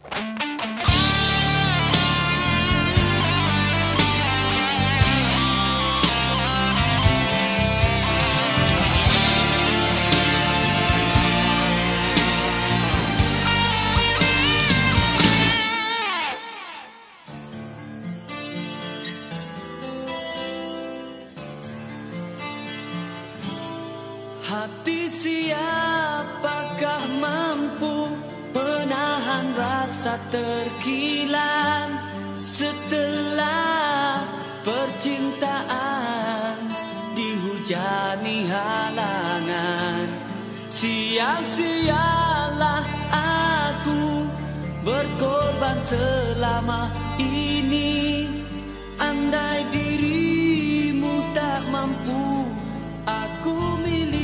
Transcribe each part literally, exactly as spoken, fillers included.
Hati siapakah mampu menahan rasa terkilan setelah percintaan dihujani halangan. Sia-sialah aku berkorban selama ini. Andai dirimu tak mampu aku miliki.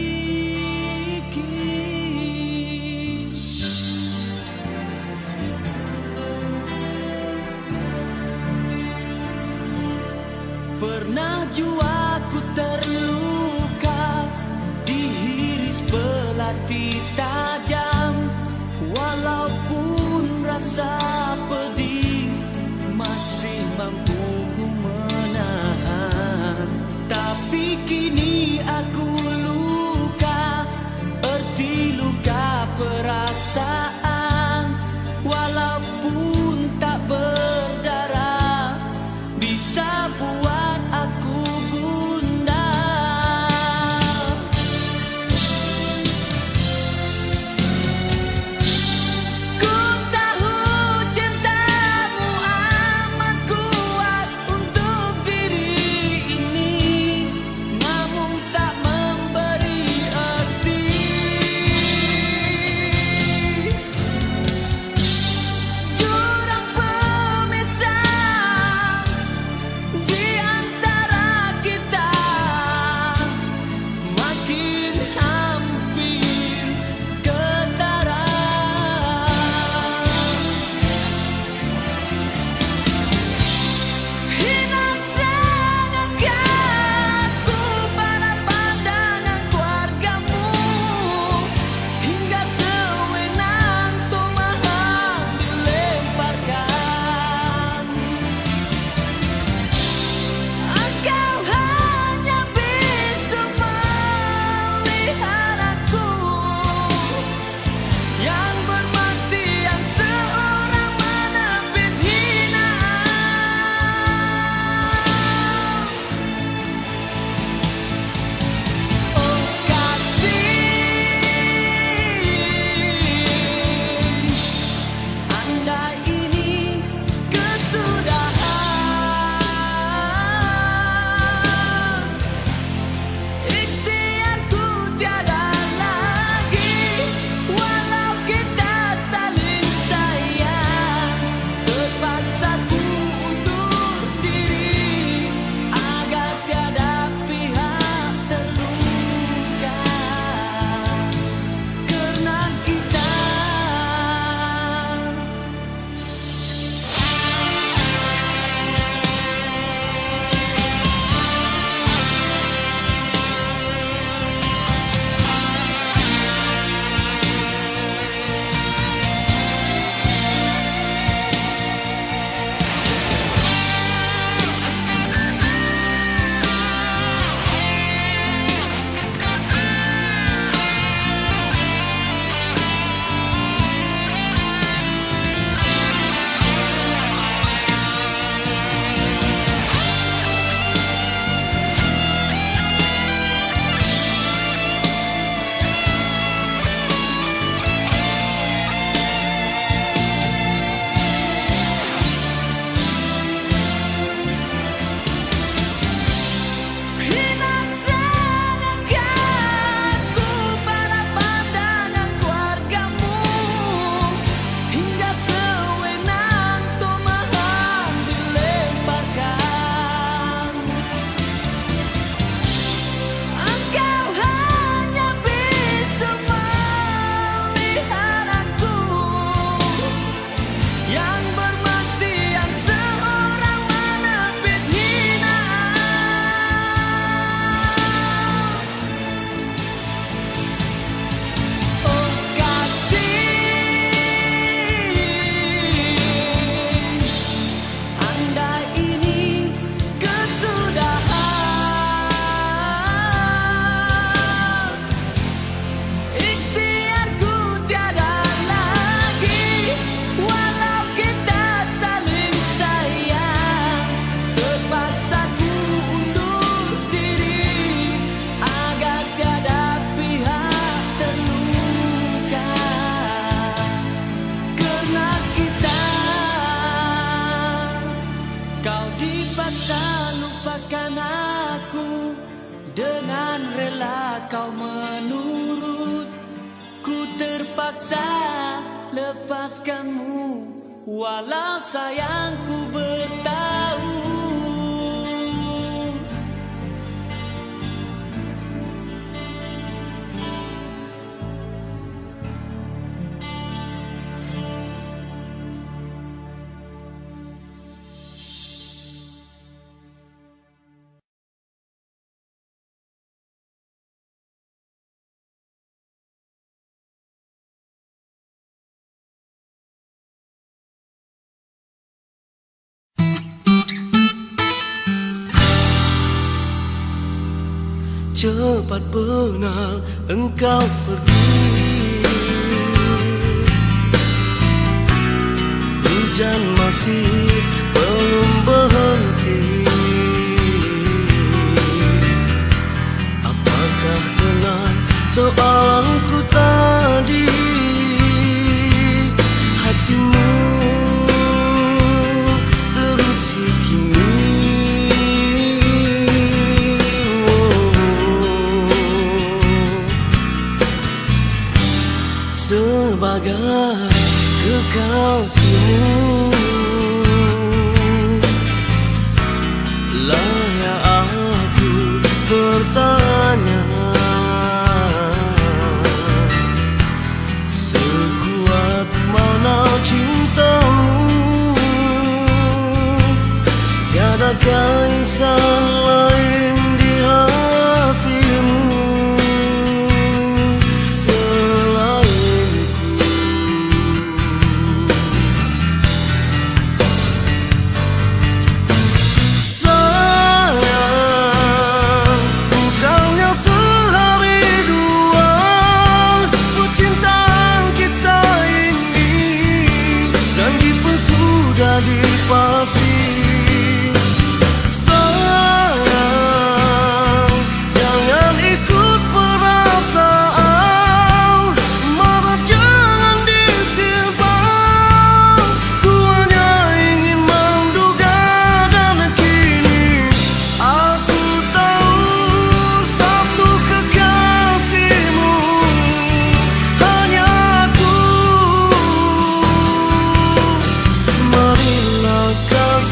Pernah jua ku terluka, dihiris pelati tajam. Walaupun rasa pedih masih mampu ku menahan. Tapi kini aku luka, erti luka perasaan. Walaupun tak berdarah, bisa buat aku gundah. Ku tahu cintamu amat kuat untuk diri ini, namun tak memberi arti. Jurang pemisah di antara kita makin hampir ketara. Hina sangatkah aku pada pandangan keluargamu, hingga sewenang tumahan dilemparkan. Engkau hanya bisa melihat aku yang bermati, yang seorang menepis hinaan. Oh kasih, andai ini kesudahan, ikhtiarku tiada lagi. Walau kita saling sayang, terpaksa ku undur diri agar tiada pihak terluka karena kita. Hina sangatkah aku pada pandangan keluargamu, hingga sewenang tumahan dilemparkan. Engkau hanya bisa melihat aku yang bermati, yang seorang menepis hinaan. Oh kasih, paksakan aku, dengan rela kau menurut. Ku terpaksa lepaskanmu, walau sayangku bertahu. Cepat benar engkau pergi, hujan masih belum berhenti. Apakah tenang soalku tadi? Hatimu terusik kini. Sebagai kekasihmu, layak aku bertanya, sekuat mana cintamu? Tiadakah insan lain di hatimu dipati? Sayang, jangan ikut perasaan, marah jangan disimpan. Ku hanya ingin menduga dan kini aku tahu satu kekasihmu hanya aku. Marilah kasih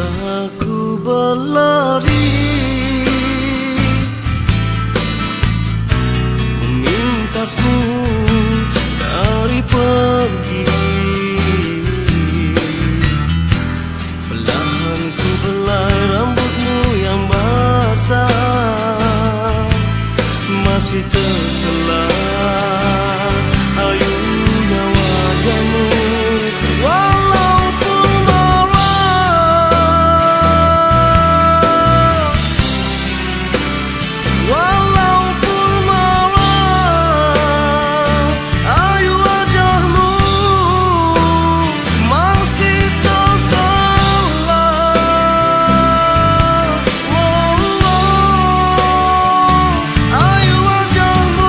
Aku berlari memintasmu dari pergi. Perlahan ku belai rambutmu yang basah, masih terselat ayunya wajahmu. Walaupun marah, walaupun marah, ayu wajahmu masih terselat. Oh, oh, ayu wajahmu.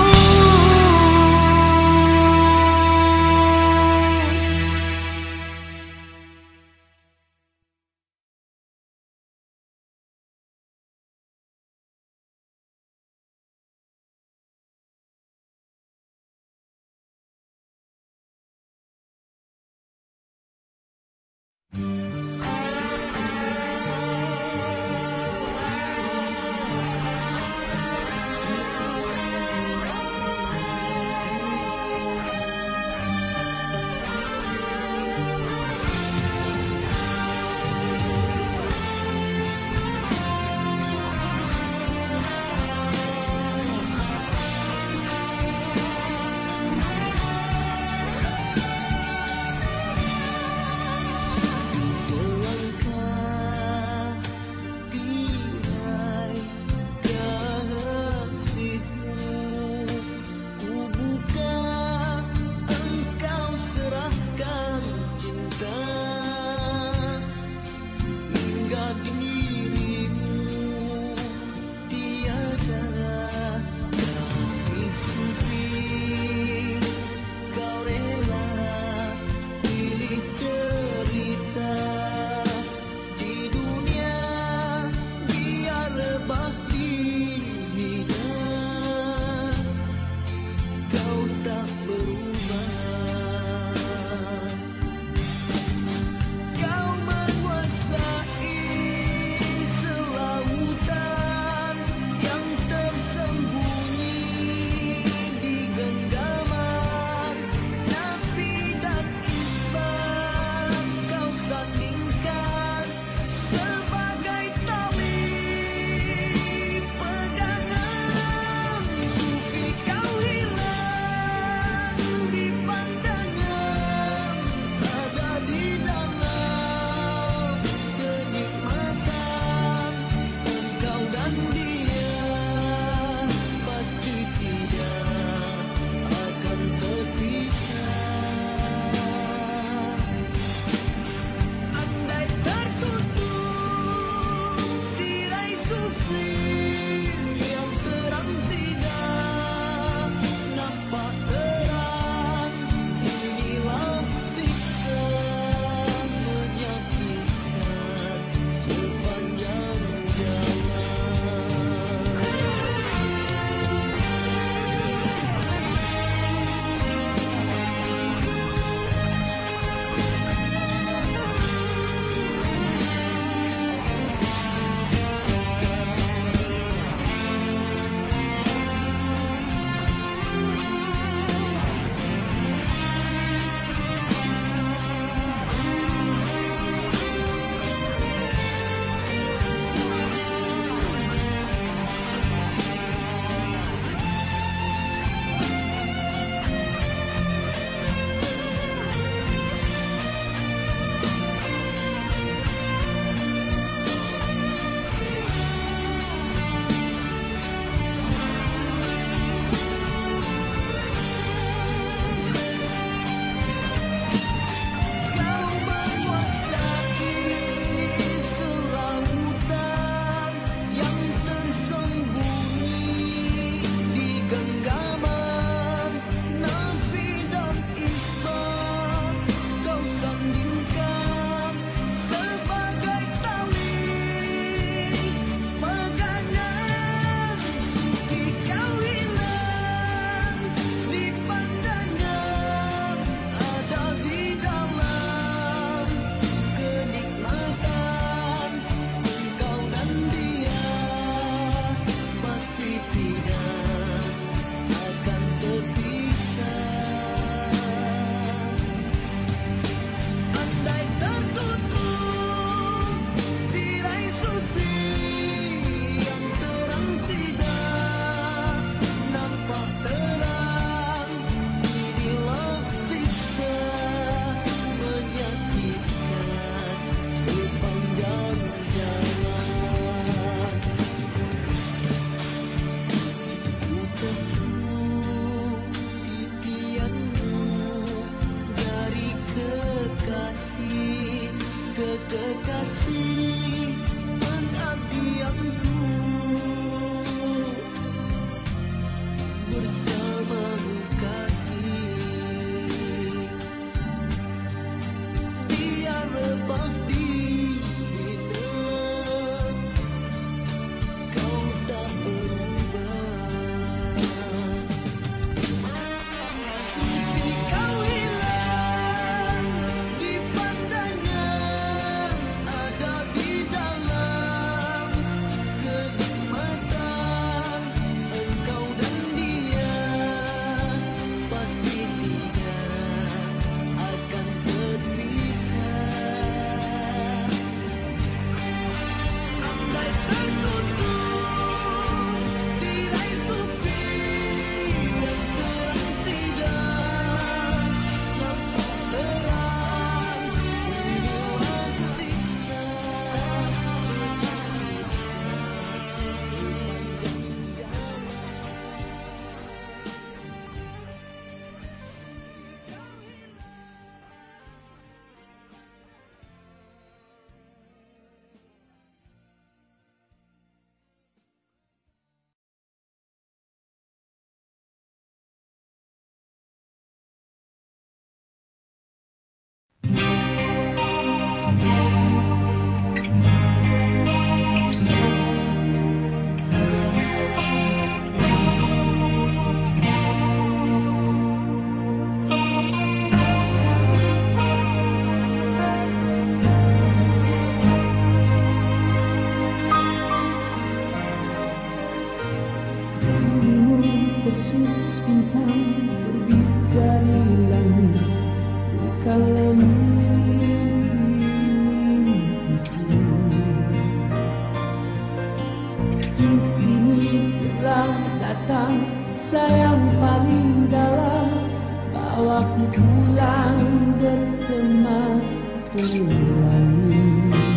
ulangi.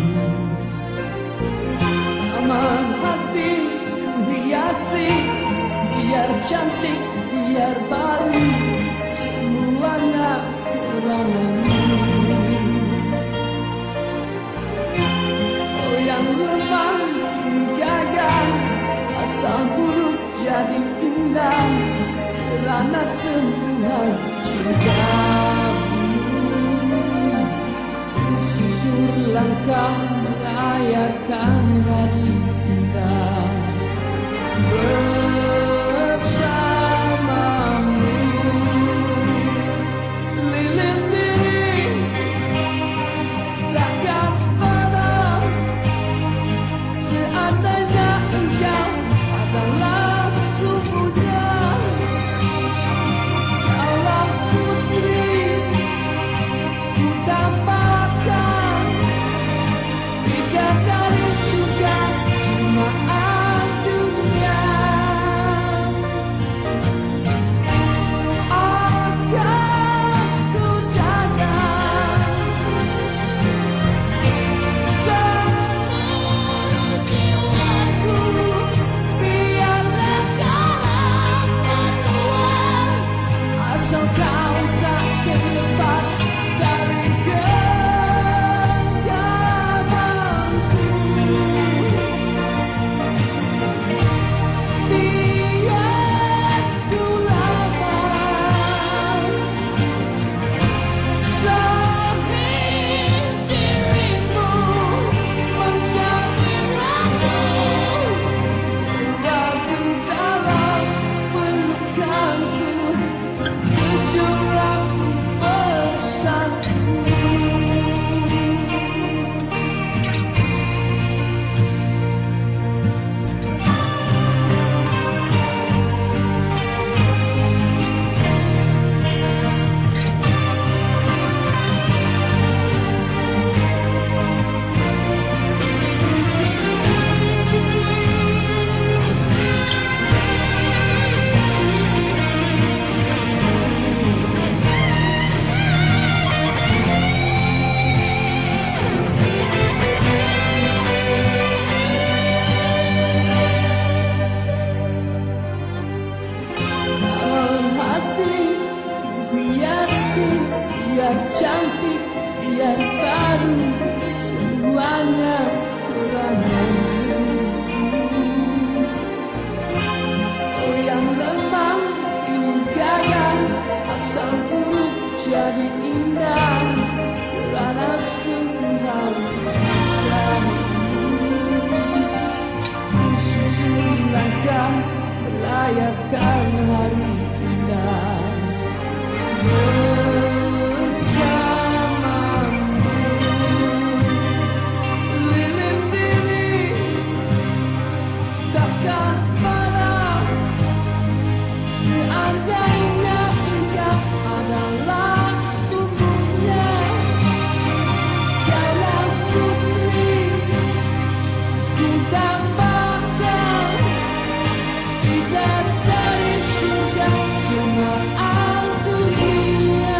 Taman hati ku hiasi, biar cantik, biar baru, semuanya karenamu. Oh yang lemah kini gagal, asal buruk jadi indah, karena sentuhan cintamu. Susur langkah merayakan hari indah bersamamu. Lilin diri takkan pernah, seandainya engkau adalah sumbernya. Kaulah putri ku tambahkan, bidadari surga jemaah dunia. Akan ku jaga seluruh jiwaku, biarlah kau hamba Tuhan, asal kau tak terlepas dari genggamanku. Biar ku lama sering dirimu menjadi ragu, ragu dalam pelukanku, kecurangan bersatu. Dalam hati ku hiasi, biar cantik, biar baru, semuanya karenamu. Oh yang lemah ini gagal, asal buruk jadi indah, karena sentuhan cintamu. Susur langkah merayakan hari indah bersamamu. Lilin diri takkan pernah, seandainya engkau adalah sumbernya. Kaulah putri ku tambahkan, bidadari surga jemaah dunia.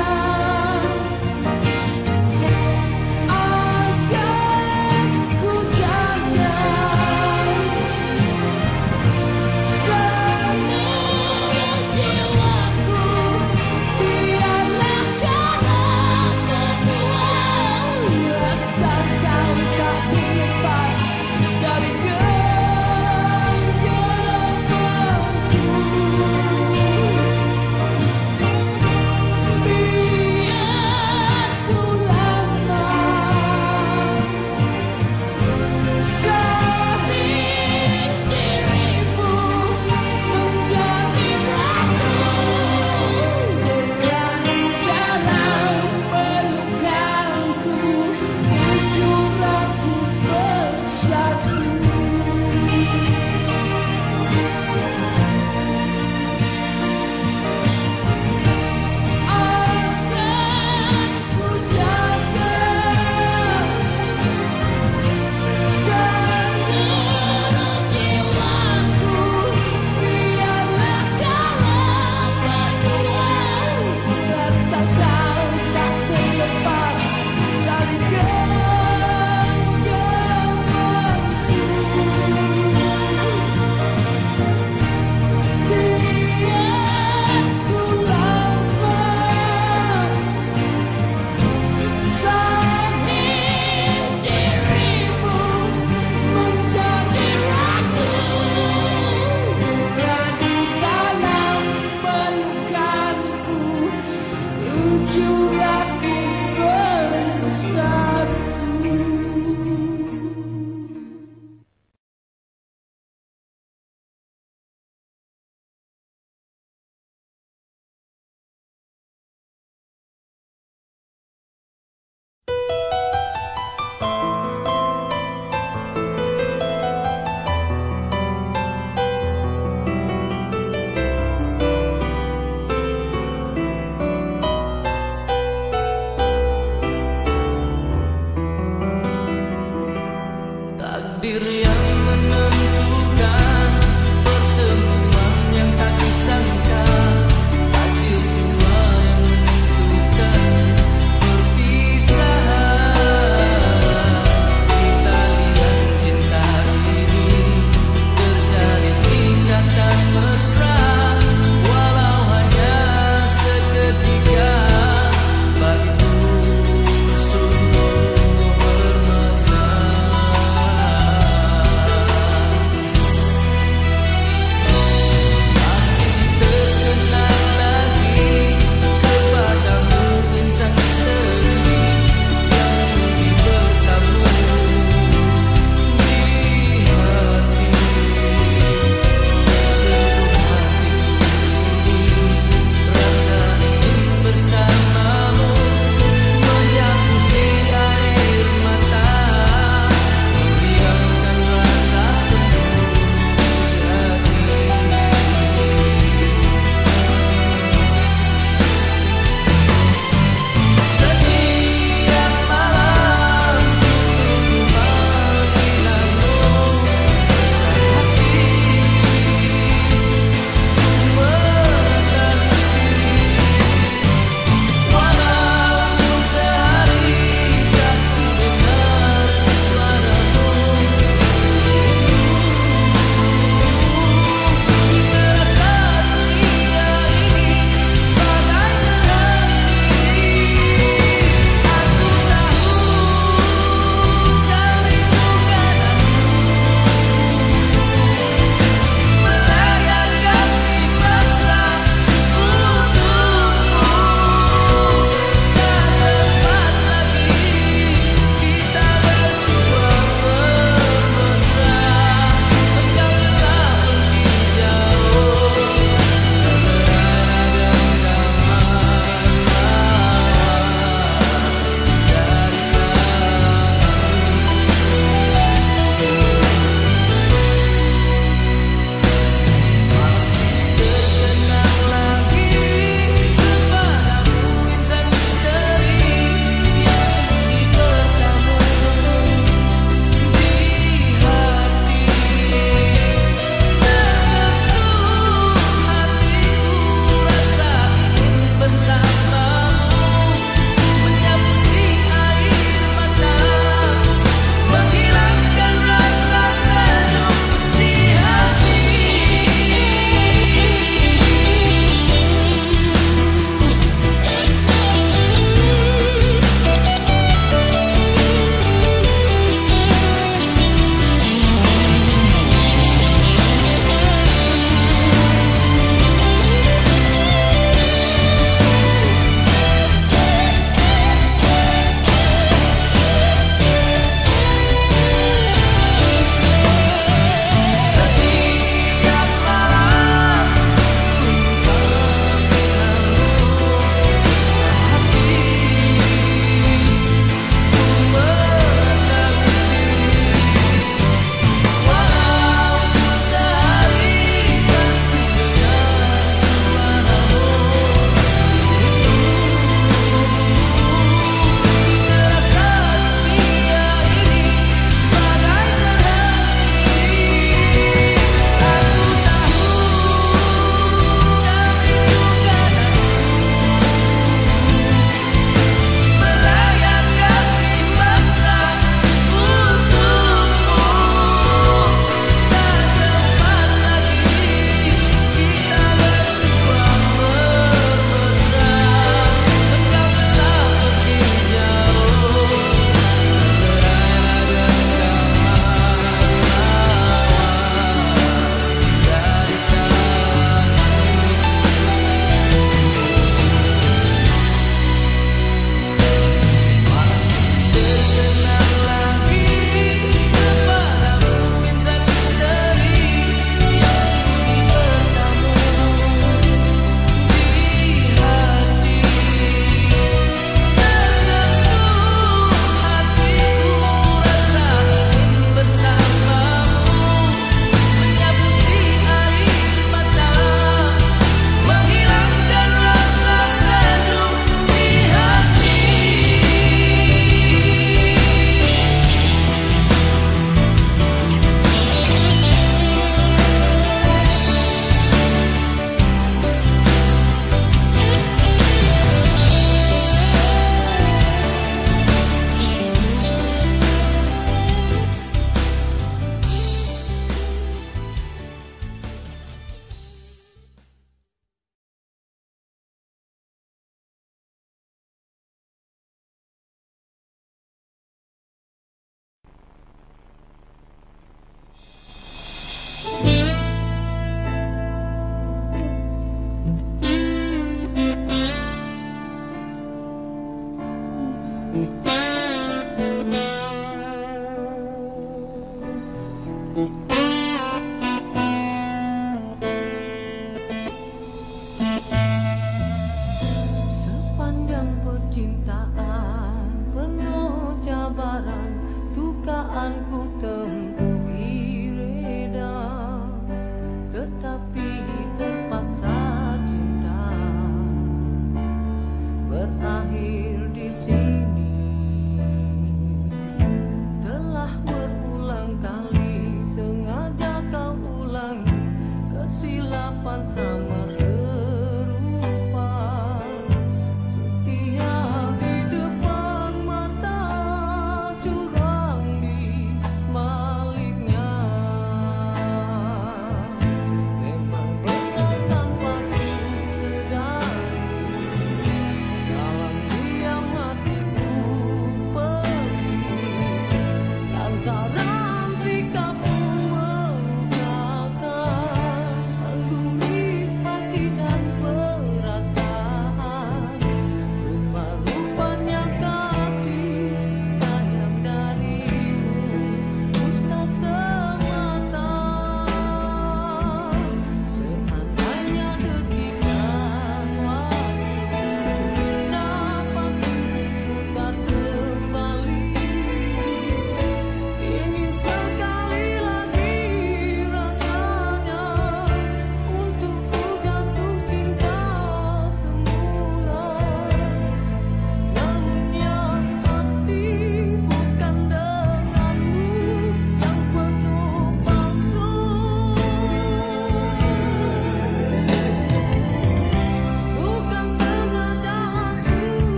Sepanjang percintaan penuh cabaran, dukaan ku tempuhi reda, tetapi terpaksa cinta berakhir di sini.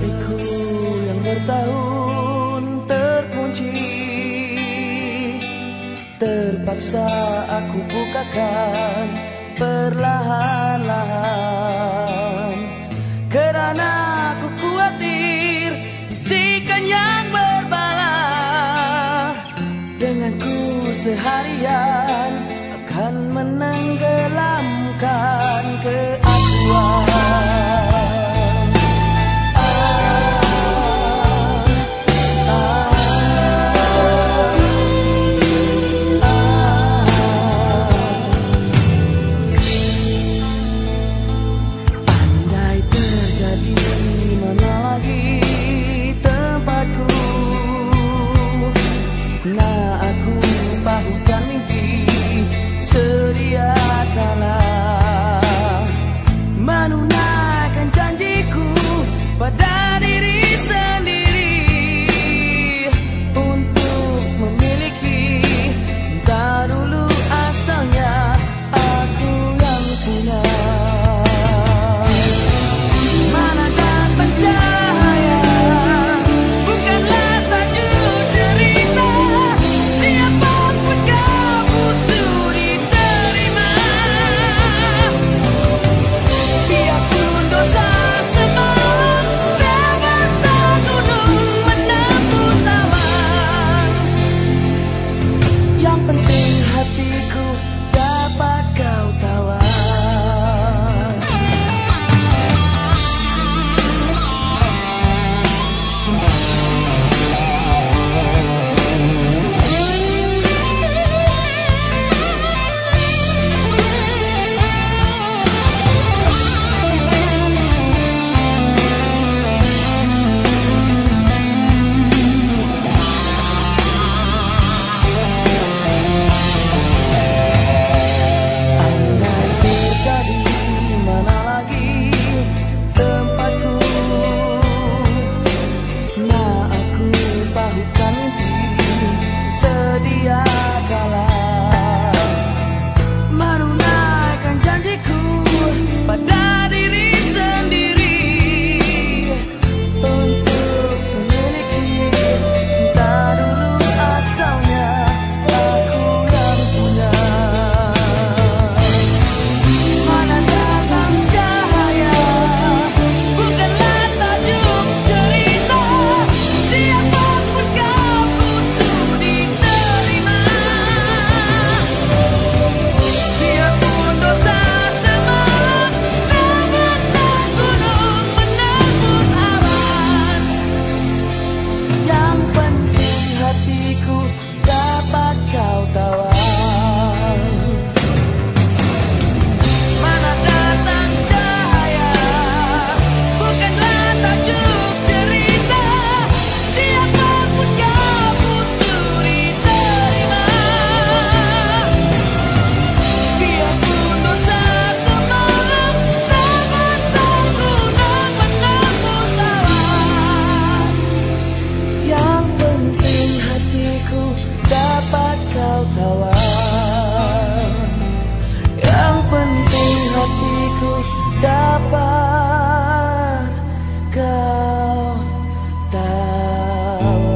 hatiku yang bertahun terkunci, terpaksa aku bukakan perlahan-lahan, karena aku khawatir bisikan yang berbala denganku seharian akan menenggelamkan keakuan. Sedia kala menunaikan janjiku pada diri sendiri untuk memiliki cinta dulu asalnya aku yang punya. Mana datang cahaya bukanlah tajuk cerita, siapapun kamu sudi terima. Biarpun dosa semalam sebesar gunung menembus awan, yang penting hatiku dapat kau tawar. Andai terjadi mana lagi tempatku, nah aku bahukan mimpi sedia kala menunaikan janjiku pada diri sendiri untuk memiliki cinta dulu asalnya aku yang punya. Mana datang cahaya bukanlah tajuk cerita, siapapun kamu sudi terima. Biarpun dosa semalam sebesar gunung menembus awan, yang penting hatiku dapat kau tawar. Mana datang cahaya bukanlah tajuk cerita, siapapun kamu sudi terima. Biarpun dosa semalam sebesar gunung menembus awan, yang penting hatiku dapat kau tawar. Yang penting hatiku dapat kau tawar.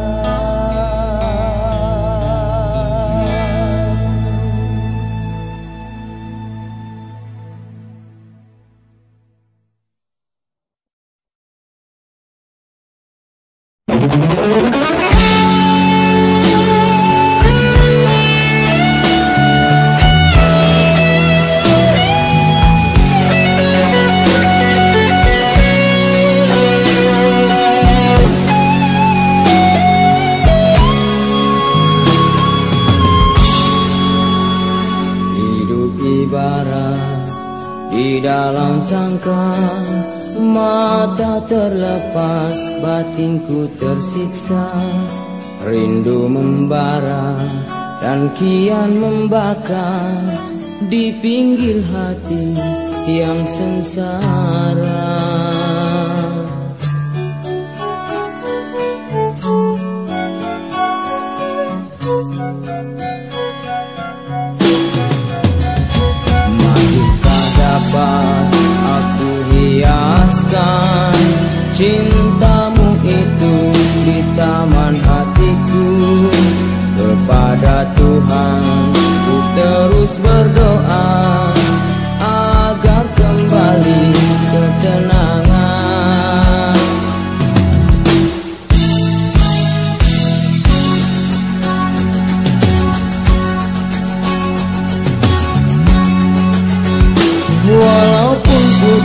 Hidup ibarat di dalam sangka, mata terlepas, batinku tersiksa, rindu membara dan kian membakar di pinggir hati yang sengsara. Masihkah dapat aku hiaskan cinta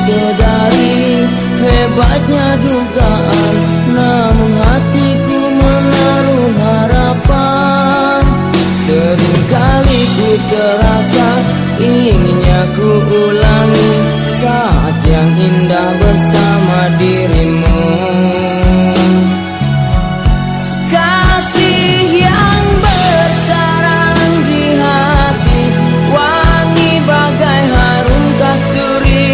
sadari hebatnya dugaan, namun hatiku menaruh harapan. Seringkali ku terasa inginnya ku ulangi saat yang indah bersama dirimu. Kasih yang bersarang di hati, wangi bagai harum kasturi.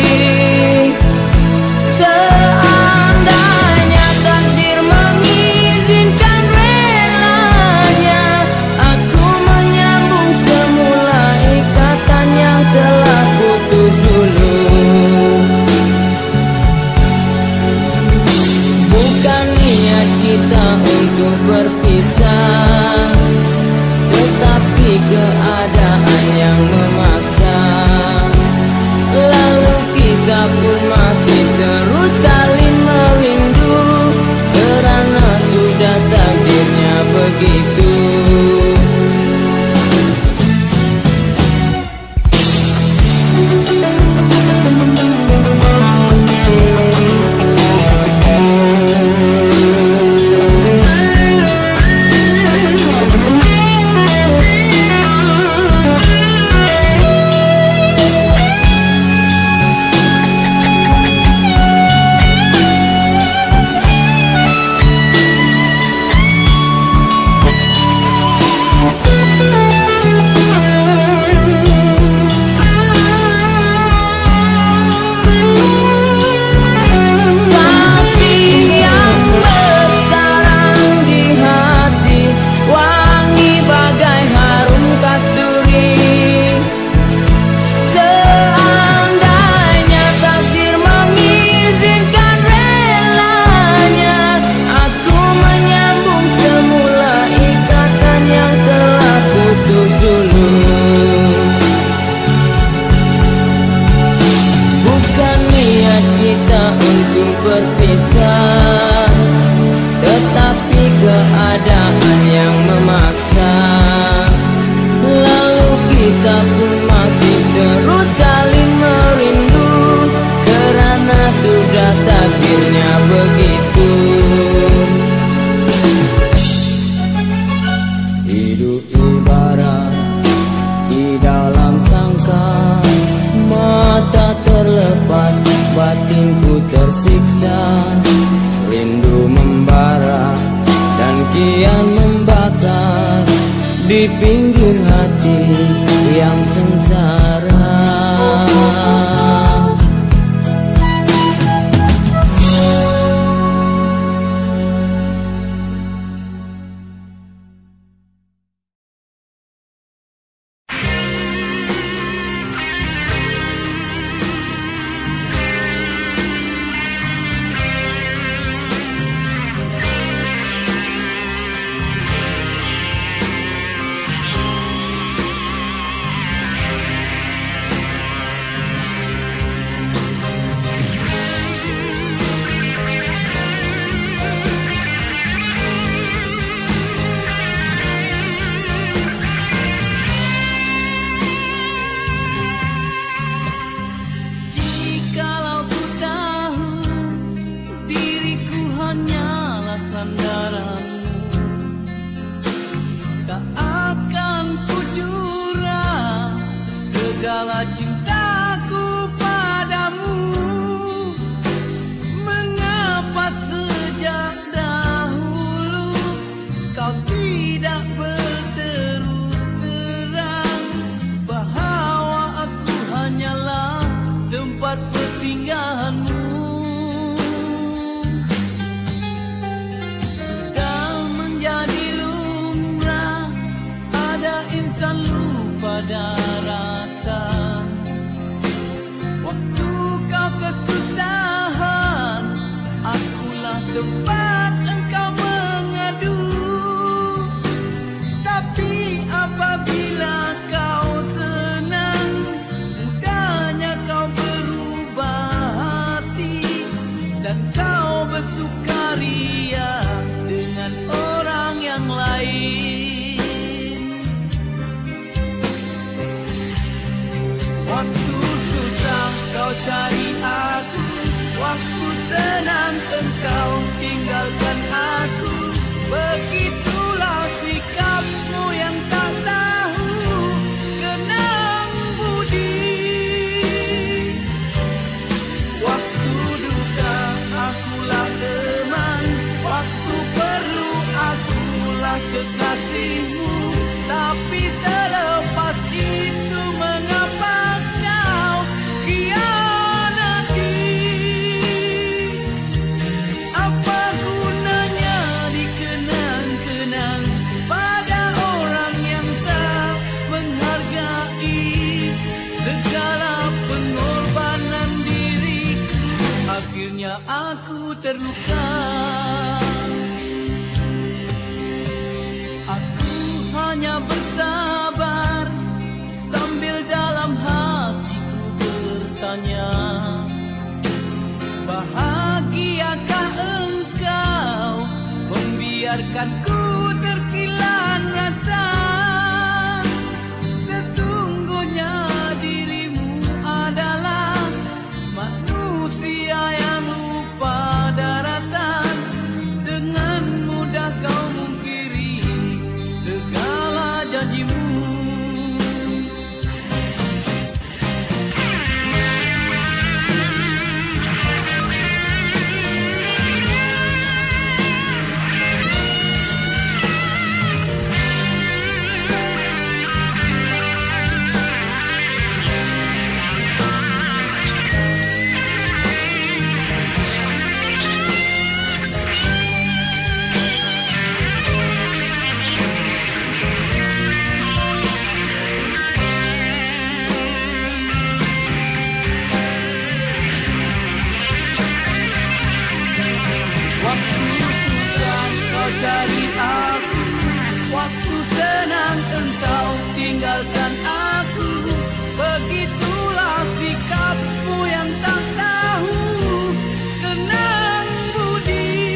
Seandainya takdir mengizinkan relanya, aku menyambung semula ikatan yang telah putus dulu. Bukan niat kita untuk berpisah, tetapi keadaan yang memaksa. Lalu kita pun masih terus saling merindu, karena sudah takdirnya begitu. Berpisah, tetapi keadaan yang memaksa. Lalu kita pun masih terus saling merindu, karena sudah takdirnya begitu. Hidup ibarat di dalam sangka, mata terlepas, batinku tersiksa. Rindu membara dan kian membakar di pinggir hati yang sengsara. Segala cintaku padamu, mengapa sejak dahulu kau tidak berterus terang bahwa aku hanyalah tempat persinggahanmu. Sudah menjadi lumrah ada insan lupa darah. Waktu kau kesusahan, akulah tempat engkau mengadu. Tapi apabila kau senang, mudahnya kau berubah hati, dan kau bersukaria dengan orang yang lain. Waktu susah kau cari aku, Waktu senang engkau tinggalkan aku, begitulah sikapmu yang tak tahu kenang budi. Waktu duka akulah teman, waktu perlu akulah kekasihmu. Tapi selepas itu mengapa kau khianati? Apa gunanya dikenang-kenang pada orang yang tak menghargai segala pengorbanan diriku? Akhirnya aku terluka. Aku hanya bersabar sambil dalam hatiku bertanya, bahagiakah engkau membiarkanku terkilan rasa? Sesungguhnya dirimu adalah manusia yang lupa daratan. Dengan mudah kau mungkiri segala janjimu. Cari aku, waktu senang engkau tinggalkan aku, begitulah sikapmu yang tak tahu kenang budi.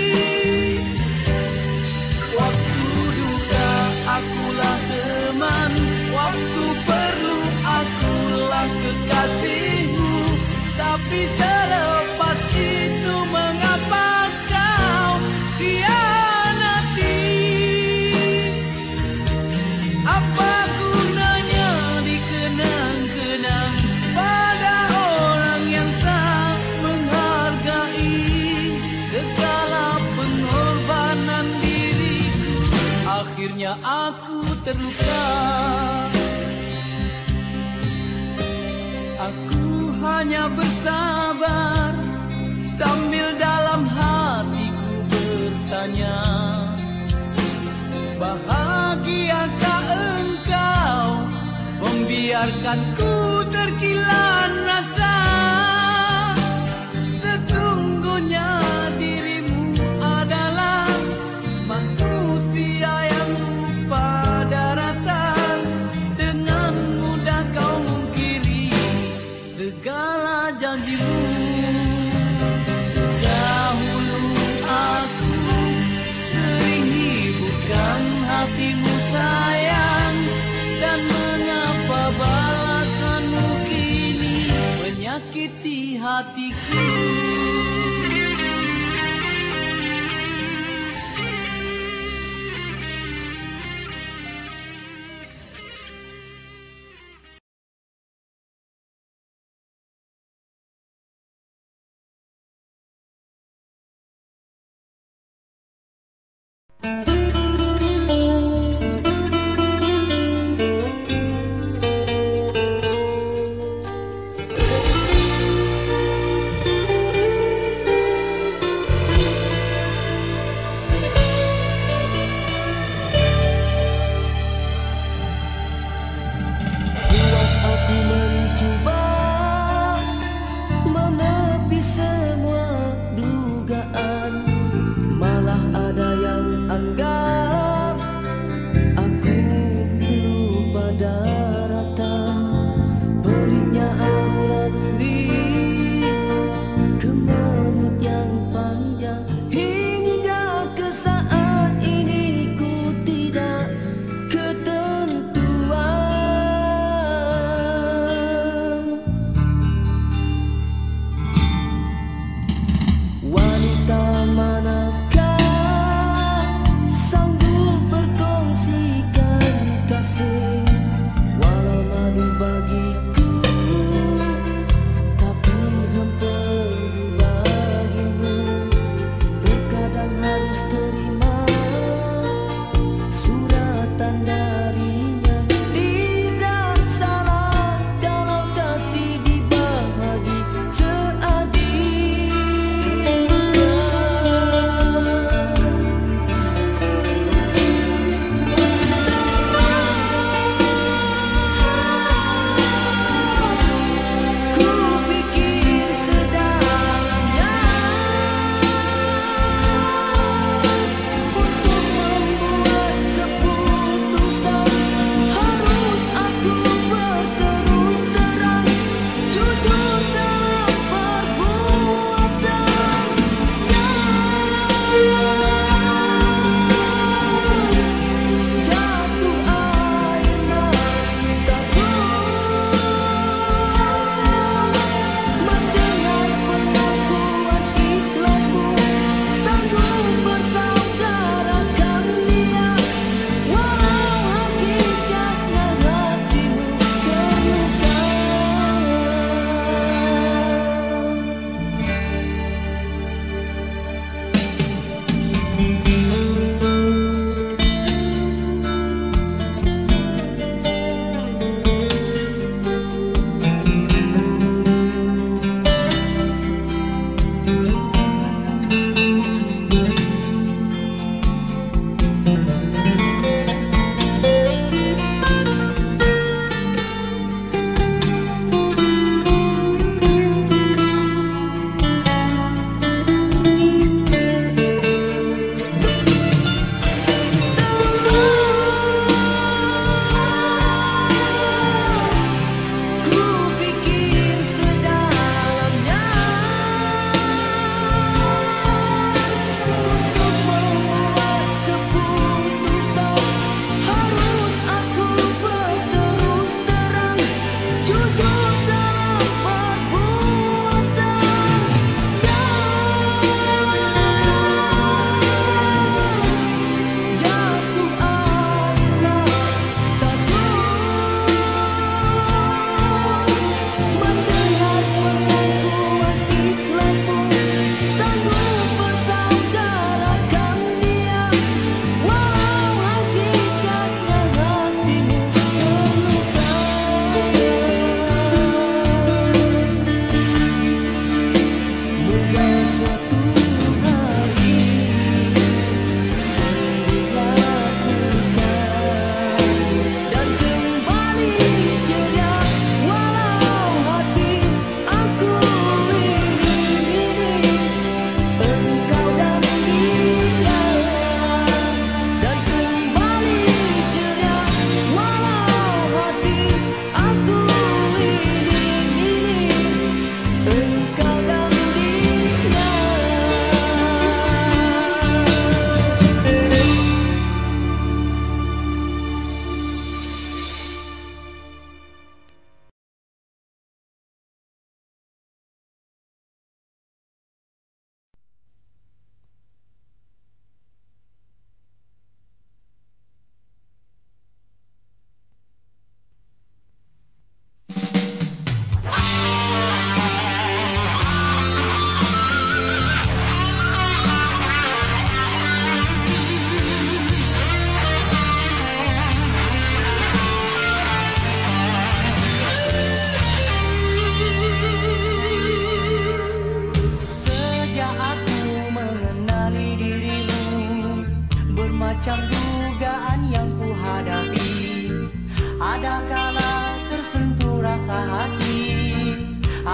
Waktu duka akulah teman, waktu perlu akulah kekasihmu. Tapi selepas itu mengapa kau khianati? Apa gunanya dikenang-kenang pada orang yang tak menghargai segala pengorbanan diriku? Akhirnya aku terluka. Aku hanya bersabar sambil dalam hatiku bertanya, bahagiakah engkau membiarkanku terkilan rasa? Sesungguhnya dirimu adalah manusia yang lupa daratan. Dengan mudah kau mungkiri segala janjimu. Dahulu aku sering hiburkan hatimu sayang, dan mengapa balasanmu kini menyakiti hatiku?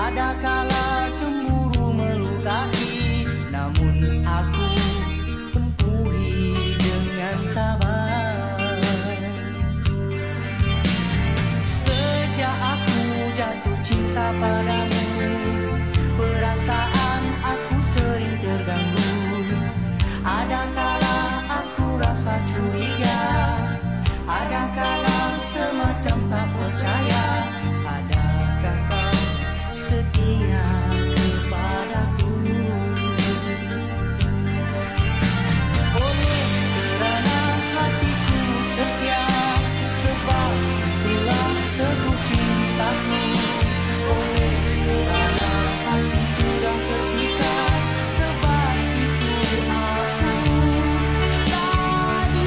Ada kala cemburu melukai, namun aku tempuhi dengan sabar. Sejak aku jatuh cinta padamu, perasaan aku sering terganggu. Ada kala aku rasa curiga, ada kala semacam tak percaya. Adakah kau setia kepadaku? Oleh kerana hatiku setia, sebab itulah teguh cintaku. Oleh kerana hati sudah terpikat, sebab itu aku sayang.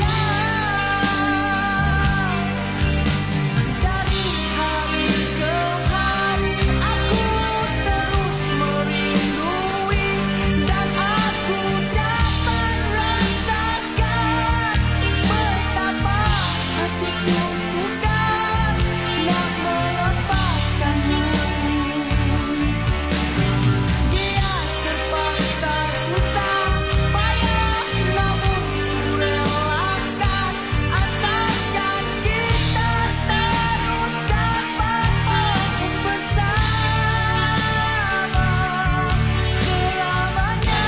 Dari hari ke hari aku terus merindui, dan aku dapat rasakan betapa hatiku sukar nak melepaskanmu. Dia terpaksa susah payah, namun ku relakan, asalkan kita terus dapat bersama selamanya.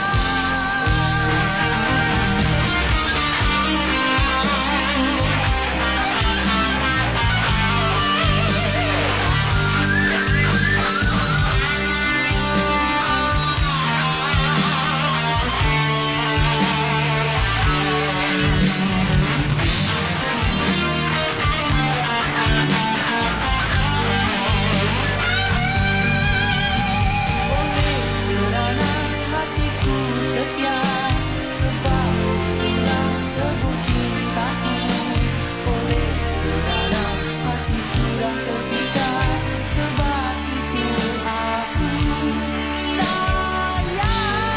Oleh kerana hatiku setia, sebab itulah teguh cintaku. Oleh kerana hati sudah terpikat, sebab itu aku sayang.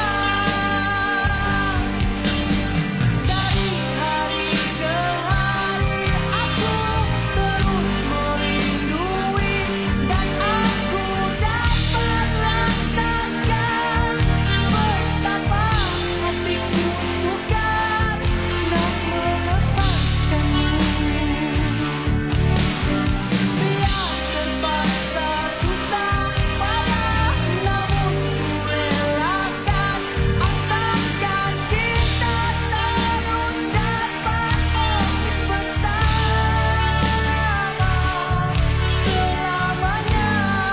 Dari hari ke hari aku terus merindui, dan aku dapat rasakan betapa hatiku sukar nak melepaskanmu. Biar terpaksa susah payah, namun ku relakan, asalkan kita terus dapat bersama selamanya.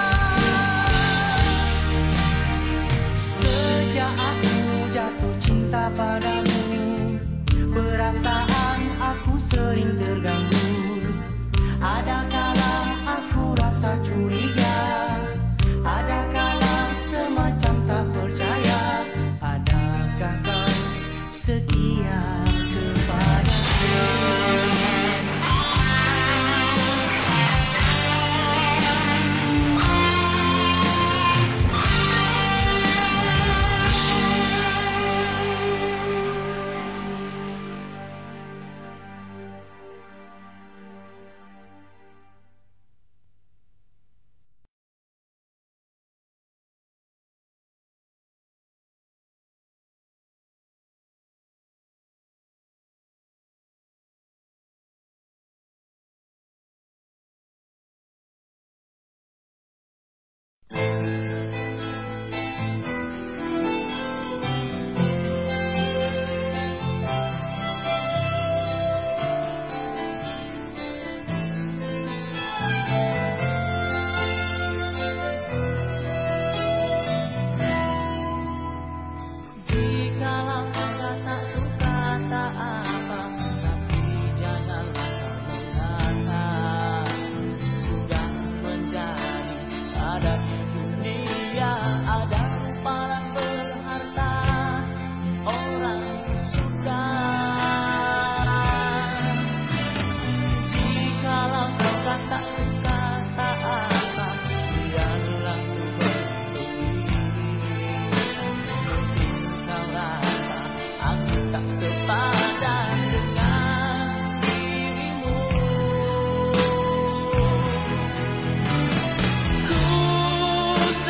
Sejak aku jatuh cinta padamu, perasaan aku sering terganggu. Ada kala aku rasa curiga, ada kala semacam tak percaya. Adakah kau setia kepadaku? Jikalau kita tak suka tak apa, tapi janganlah kau mengatakan sudah menjadi ada di dunia ada orang berharta, orang suka. Jikalau kau tak suka tak apa, biarlah ku aku tak sepadan dengan dirimu. Ku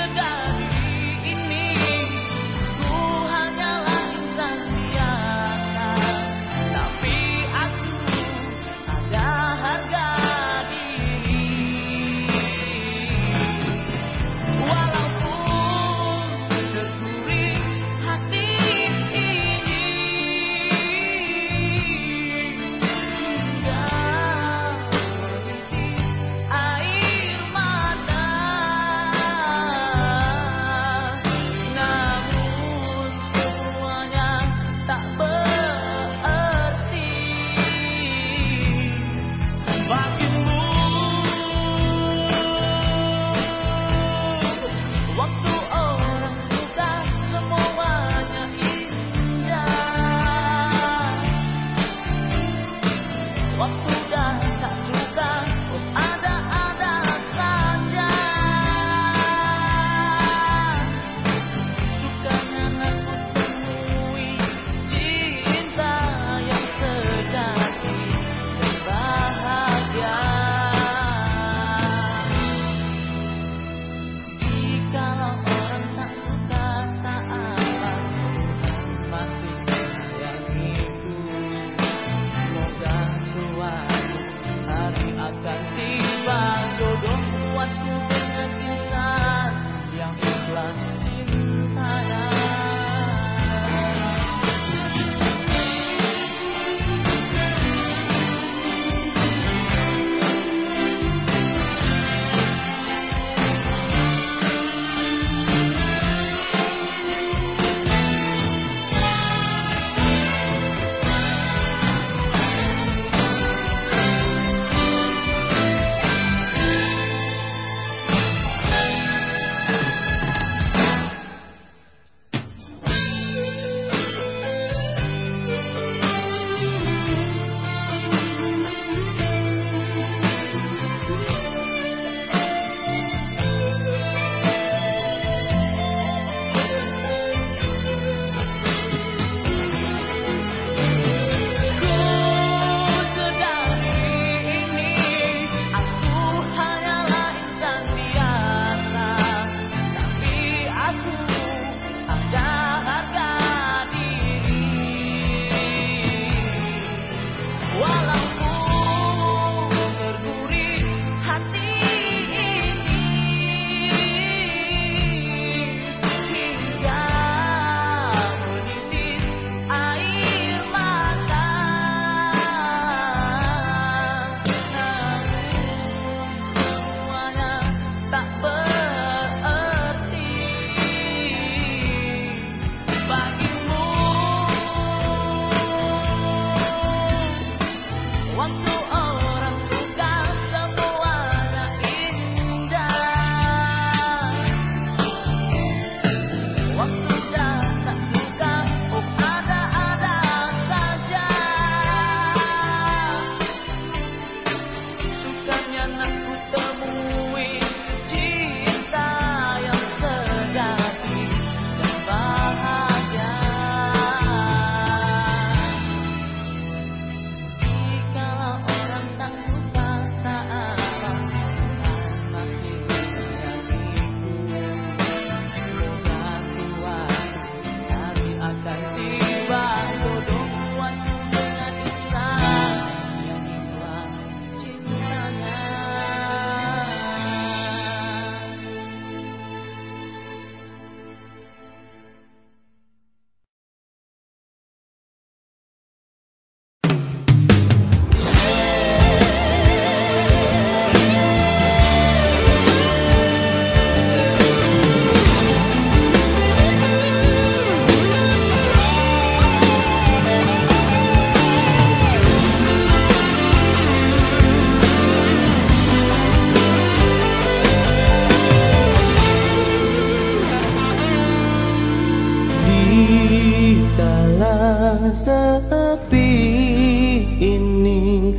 sepi ini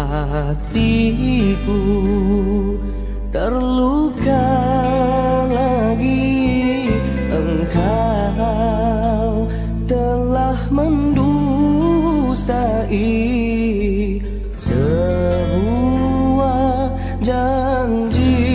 hatiku terluka lagi. Engkau telah mendustai sebuah janji.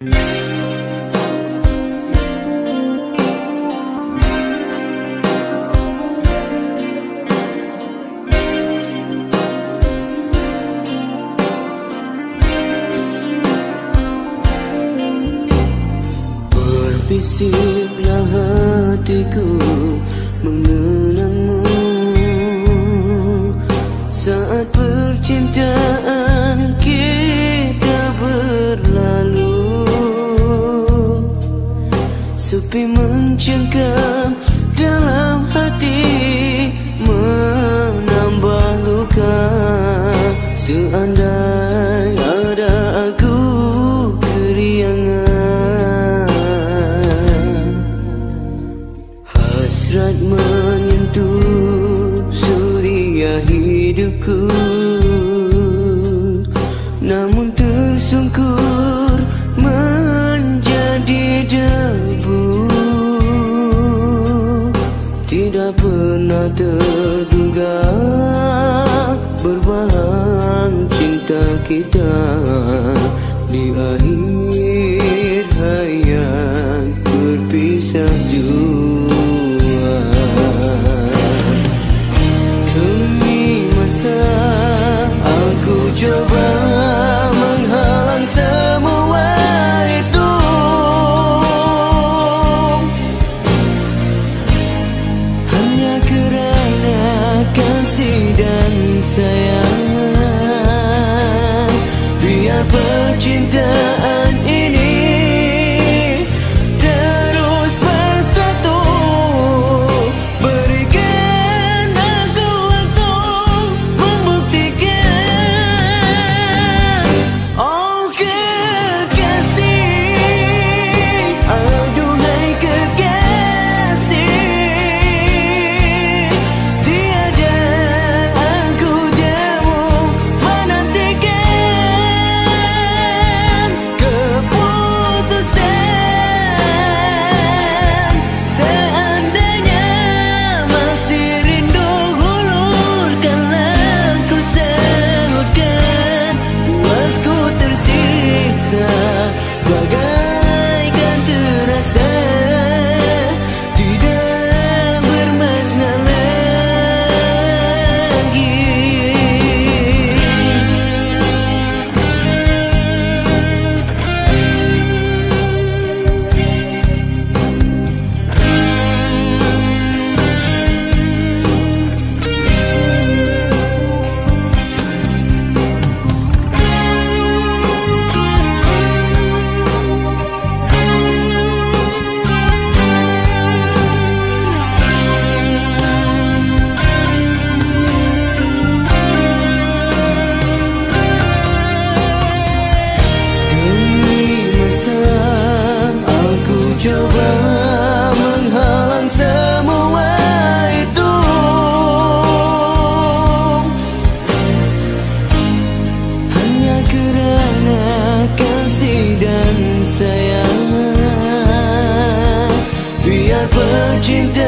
Berbisiklah hatiku mengenangmu saat percintaan kita berlalu. Sepi mencengkam dalam hati, menambah luka. Seandai ada aku keriangan, hasrat menyentuh suria hidupku, namun tersungkur menjadi debu. Tidak pernah terduga berbahan cinta kita di akhir hayat berpisah jua. Demi masa aku coba menghalang semua itu, hanya kerana kasih dan sayang. Biar percintaan ini terus bersatu, berikan aku waktu membuktikan. Oh kekasih, aduhai kekasih, tiada aku jemu menantikan keputusan. Seandainya masih rindu, hulurkanlah ku salurkan. Puasku tersiksa bagaikan terasa tidak bermakna lagi. Demi masa aku coba menghalang semua itu, hanya kerana kasih dan sayang. Biar percintaan